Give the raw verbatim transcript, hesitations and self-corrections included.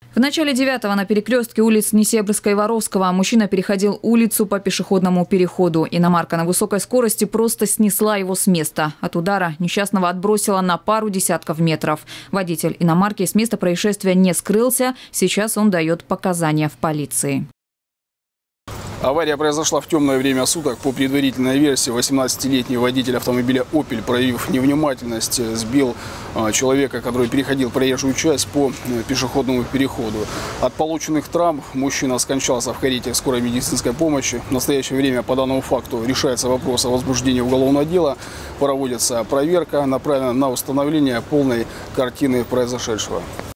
В начале девятого на перекрестке улиц Несебрского и Воровского мужчина переходил улицу по пешеходному переходу. Иномарка на высокой скорости просто снесла его с места. От удара несчастного отбросило на пару десятков метров. Водитель иномарки с места происшествия не скрылся. Сейчас он дает показания в полиции. Авария произошла в темное время суток. По предварительной версии, восемнадцатилетний водитель автомобиля «Опель», проявив невнимательность, сбил человека, который переходил проезжую часть по пешеходному переходу. От полученных травм мужчина скончался в карете скорой медицинской помощи. В настоящее время по данному факту решается вопрос о возбуждении уголовного дела. Проводится проверка, направлена на установление полной картины произошедшего.